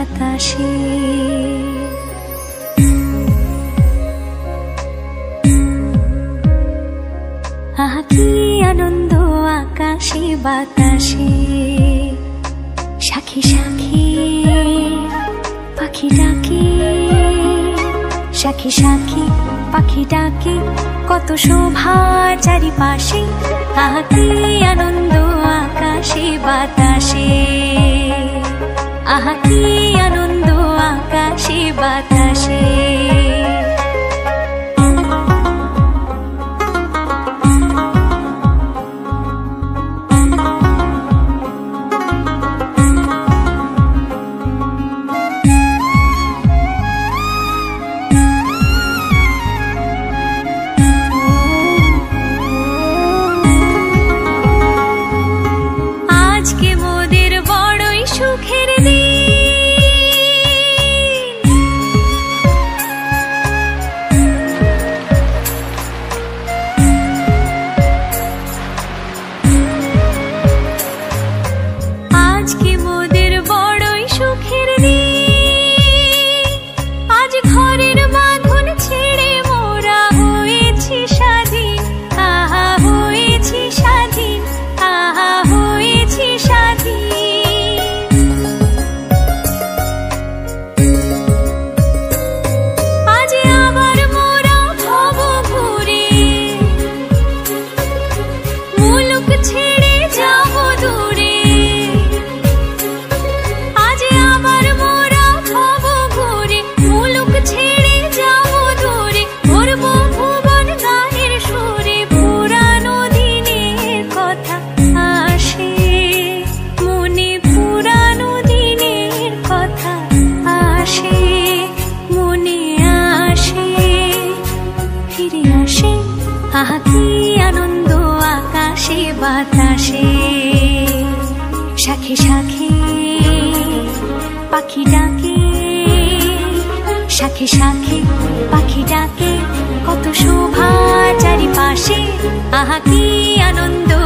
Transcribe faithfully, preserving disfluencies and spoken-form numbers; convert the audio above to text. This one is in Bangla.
বাতাসে। আহা কি আনন্দ আকাশে বাতাসে, সাক্ষী সাক্ষী পাখি ডাকে, সাক্ষী সাক্ষী পাখি ডাকে, কত শোভা চারিপাশে। আহা কি আনন্দ আকাশে বাতাসে, আহা কি আনন্দ আকাশে বাতাসে। আজকে মোদের বড়ই সুখের দিন, আজকে মোদের বড়ই সুখের দিন। আজ ঘরের বাঁধন ছেড়ে মোরা হয়েছি স্বাধীন, আহা হয়েছি স্বাধীন, আহা হয়েছি স্বাধীন। আজ আবার মোরা ভব ঘুরে মুলুক ছেড়ে যাব দূরে। আজ আবার মোরা ভব ঘুরে মুলুক ছেড়ে যাব দূরে। করব ভুবন গানের সুরে, পুরানো দিনের কথা আসে মনে, পুরানো দিনের কথা আসে মনে, আসে ফিরে আসে। আহা কি আনন্দ আকাশে বাতাসে, সাক্ষী সাক্ষী পাখি ডাকে, সাক্ষী সাক্ষী পাখি ডাকে, কত শোভা চারিপাশে। আহা কি আনন্দ